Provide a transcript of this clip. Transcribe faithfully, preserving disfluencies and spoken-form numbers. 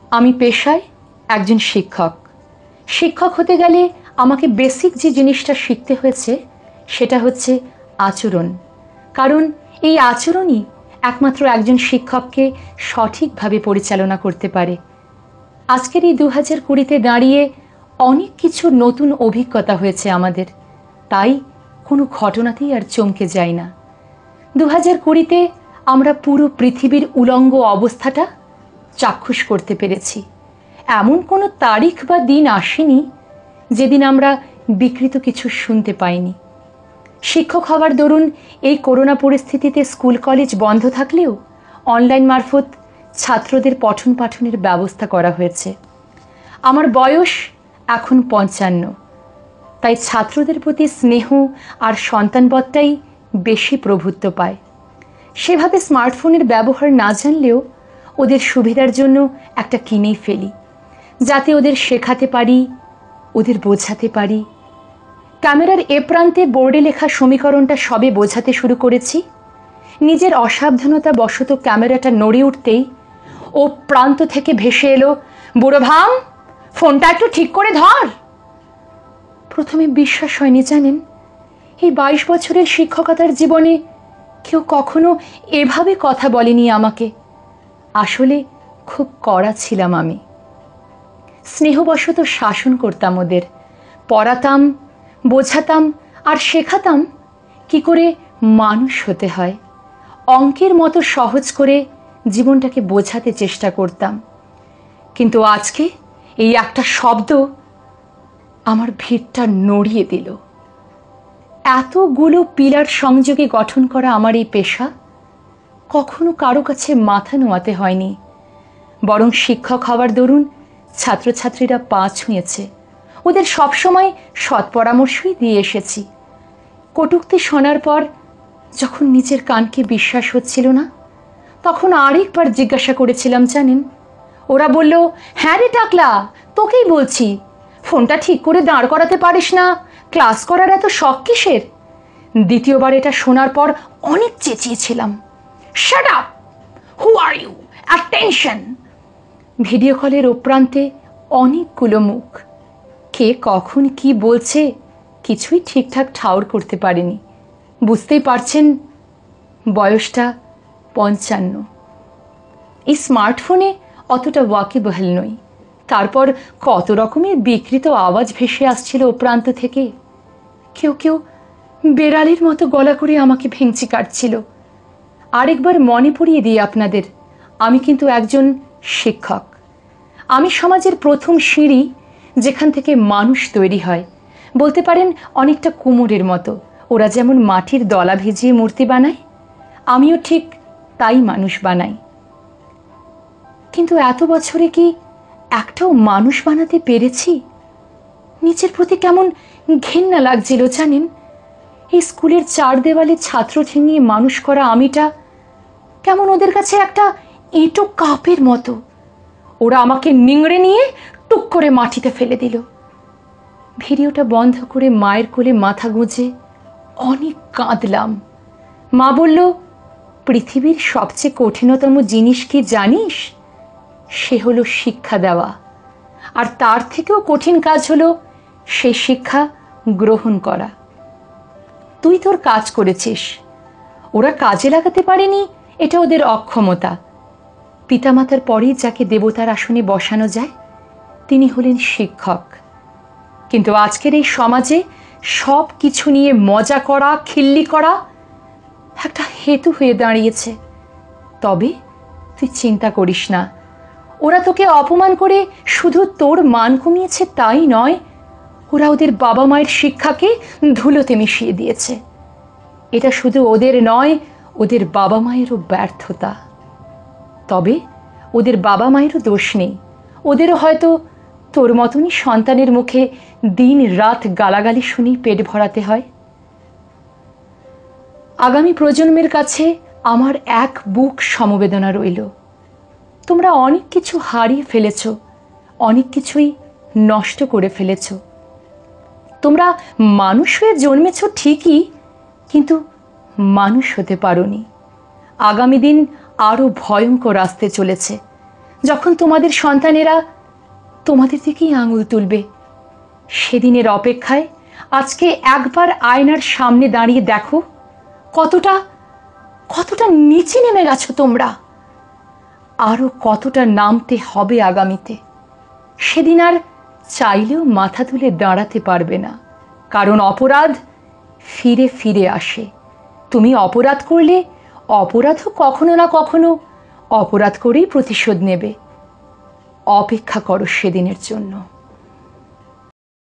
আমি পেশায় একজন শিক্ষক। শিক্ষক হতে গেলে আমাকে বেসিক যে জিনিসটা শিখতে হয়েছে সেটা হচ্ছে আচরণ। কারণ এই আচরণই একমাত্র একজন শিক্ষককে সঠিকভাবে পরিচালনা করতে পারে। আজকের এই দু হাজার কুড়িতে দাঁড়িয়ে অনেক কিছু নতুন অভিজ্ঞতা হয়েছে আমাদের, তাই কোনো ঘটনাতেই আর চমকে যাই না। দু হাজার কুড়িতে আমরা পুরো পৃথিবীর উলঙ্গ অবস্থাটা চাক্ষুষ করতে পেরেছি। এমন কোনো তারিখ বা দিন আসেনি যেদিন আমরা বিকৃত কিছু শুনতে পাইনি। শিক্ষক হওয়ার দরুন এই করোনা পরিস্থিতিতে স্কুল কলেজ বন্ধ থাকলেও অনলাইন মারফত ছাত্রদের পঠন পাঠনের ব্যবস্থা করা হয়েছে। আমার বয়স এখন পঞ্চান্ন, তাই ছাত্রদের প্রতি স্নেহ আর সন্তানবত্তাই বেশি প্রভুত্ব পায়। সেভাবে স্মার্টফোনের ব্যবহার না জানলেও ওদের সুবিধার জন্য একটা কিনেই ফেলি, যাতে ওদের শেখাতে পারি, ওদের বোঝাতে পারি। ক্যামেরার এ প্রান্তে বোর্ডে লেখা সমীকরণটা সবে বোঝাতে শুরু করেছি। নিজের অসাবধানতা বশত ক্যামেরাটা নড়ে উঠতেই ও প্রান্ত থেকে ভেসে এলো, বুড়ো ভাম, ফোনটা একটু ঠিক করে ধর। প্রথমে বিশ্বাস হয়নি জানেন, এই বাইশ বছরের শিক্ষকতার জীবনে কেউ কখনো এভাবে কথা বলেনি আমাকে। আসলে খুব কড়া ছিলাম আমি। স্নেহবশত শাসন করতাম ওদের, পড়াতাম, বোঝাতাম আর শেখাতাম কি করে মানুষ হতে হয়। অঙ্কের মতো সহজ করে জীবনটাকে বোঝাতে চেষ্টা করতাম। কিন্তু আজকে এই একটা শব্দ আমার ভিতটা নড়িয়ে দিল। এতগুলো পিলার সংযোগে গঠন করা আমার এই পেশা কখনো কারো কাছে মাথা নোয়াতে হয়নি, বরং শিক্ষক হওয়ার দরুন ছাত্রছাত্রীরা পা ছুঁয়েছে। ওদের সবসময় সৎ পরামর্শই দিয়ে এসেছি। কটূক্তি শোনার পর যখন নিজের কানকে বিশ্বাস হচ্ছিল না, তখন আরেকবার জিজ্ঞাসা করেছিলাম জানেন। ওরা বলল, হ্যাঁ রে টাকলা, তোকেই বলছি, ফোনটা ঠিক করে দাঁড় করাতে পারিস না, ক্লাস করার এত শখ কিসের? দ্বিতীয়বার এটা শোনার পর অনেক চেঁচিয়েছিলাম, shut up, who are you, attention. Video কলের ওপ্রান্তে অনেকগুলো মুখ, কে কখন কি বলছে কিছুই ঠিকঠাক ঠাউর করতে পারেনি। বুঝতেই পারছেন বয়সটা পঞ্চান্ন। এই স্মার্টফোনে অতটা ওয়াকিবহাল নই। তারপর কত রকমের বিকৃত আওয়াজ ভেসে আসছিল ও প্রান্ত থেকে। কেউ কেউ বেড়ালের মতো গলা করে আমাকে ভেঙচি কাটছিল। আরেকবার মনে পড়িয়ে দিই আপনাদের, আমি কিন্তু একজন শিক্ষক। আমি সমাজের প্রথম সিঁড়ি, যেখান থেকে মানুষ তৈরি হয়। বলতে পারেন অনেকটা কুমোরের মতো। ওরা যেমন মাটির দলা ভিজিয়ে মূর্তি বানায়, আমিও ঠিক তাই মানুষ বানাই। কিন্তু এত বছরে কি একটাও মানুষ বানাতে পেরেছি? নিজের প্রতি কেমন ঘেন্না লাগছিল জানেন। এই স্কুলের চার দেওয়ালে ছাত্র ঠেঙিয়ে মানুষ করা আমিটা কেমন ওদের কাছে একটা এঁটো কাপের মতো। ওরা আমাকে নিংড়ে নিয়ে টুক করে মাটিতে ফেলে দিল। ভিডিওটা বন্ধ করে মায়ের কোলে মাথা গুঁজে অনেক কাঁদলাম। মা বলল, পৃথিবীর সবচেয়ে কঠিনতম জিনিস কি জানিস? সে হলো শিক্ষা দেওয়া। আর তার থেকেও কঠিন কাজ হলো সেই শিক্ষা গ্রহণ করা। তুই তোর কাজ করেছিস, ওরা কাজে লাগাতে পারেনি, এটা ওদের অক্ষমতা। পিতামাতার পরেই যাকে দেবতার আসনে বসানো যায় তিনি হলেন শিক্ষক। কিন্তু আজকের এই সমাজে সব কিছু নিয়ে মজা করা, খিল্লি করা একটা হেতু হয়ে দাঁড়িয়েছে। তবে তুই চিন্তা করিস না, ওরা তোকে অপমান করে শুধু তোর মান কমিয়েছে তাই নয়, ওরা ওদের বাবা মায়ের শিক্ষাকে ধুলোতে মিশিয়ে দিয়েছে। এটা শুধু ওদের নয়, ওদের বাবা মায়েরও ব্যর্থতা। তবে ওদের বাবা মায়েরও দোষ নেই, ওদেরও হয়তো তোর মতনই সন্তানের মুখে দিন রাত গালাগালি শুনেই পেট ভরাতে হয়। আগামী প্রজন্মের কাছে আমার এক বুক সমবেদনা রইল। তোমরা অনেক কিছু হারিয়ে ফেলেছ, অনেক কিছুই নষ্ট করে ফেলেছ। তোমরা মানুষ হয়ে জন্মেছ ঠিকই, কিন্তু মানুষ হতে পারোনি। আগামী দিন আরও ভয়ঙ্কর আসতে চলেছে। যখন তোমাদের সন্তানেরা তোমাদের দিকেই আঙুল তুলবে। সেদিনের অপেক্ষায় আজকে একবার আয়নার সামনে দাঁড়িয়ে দেখো কতটা কতটা নিচে নেমে গেছো তোমরা, আরো কতটা নামতে হবে আগামীতে। সেদিন আর চাইলেও মাথা তুলে দাঁড়াতে পারবে না, কারণ অপরাধ ফিরে ফিরে আসে। তুমি অপরাধ করলে অপরাধও কখনো না কখনো অপরাধ করেই প্রতিশোধ নেবে। অপেক্ষা করো সেদিনের জন্য।